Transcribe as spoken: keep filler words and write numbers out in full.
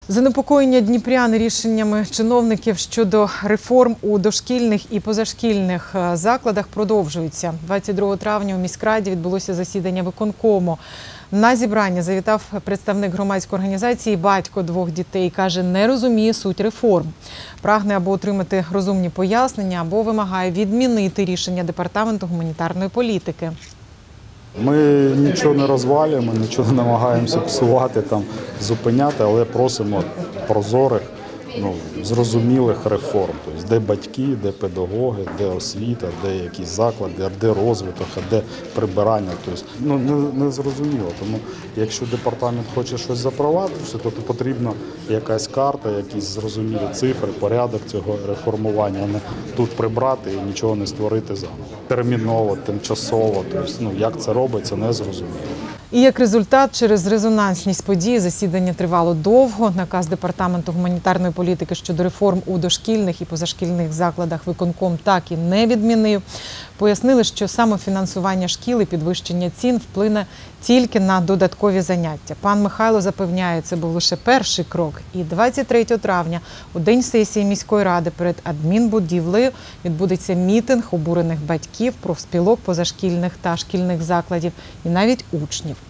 Занепокоєння дніпрян рішеннями чиновників щодо реформ у дошкільних і позашкільних закладах продовжуються. двадцять другого травня у міськраді відбулося засідання виконкому. На зібрання завітав представник громадської організації «Батько двох дітей». Каже, не розуміє суть реформ. Прагне або отримати розумні пояснення, або вимагає відмінити рішення Департаменту гуманітарної політики. Ми нічого не розвалюємо, нічого не намагаємося псувати, там, зупиняти, але просимо прозорих, ну, зрозумілих реформ. Тобто, де батьки, де педагоги, де освіта, де якісь заклади, де розвиток, де прибирання. Тобто, ну, не, не зрозуміло. Тому якщо департамент хоче щось запровадити, то потрібна якась карта, якісь зрозумілі цифри, порядок цього реформування, а не тут прибрати і нічого не створити заново. Терміново, тимчасово, тобто, ну, як це робиться, не зрозуміло. І як результат, через резонансність події засідання тривало довго. Наказ Департаменту гуманітарної політики щодо реформ у дошкільних і позашкільних закладах виконком так і не відмінив. Пояснили, що самофінансування шкіл і підвищення цін вплине тільки на додаткові заняття. Пан Михайло запевняє, це був лише перший крок. І двадцять третього травня, у день сесії міської ради, перед адмінбудівлею відбудеться мітинг обурених батьків, профспілок позашкільних та шкільних закладів і навіть учнів.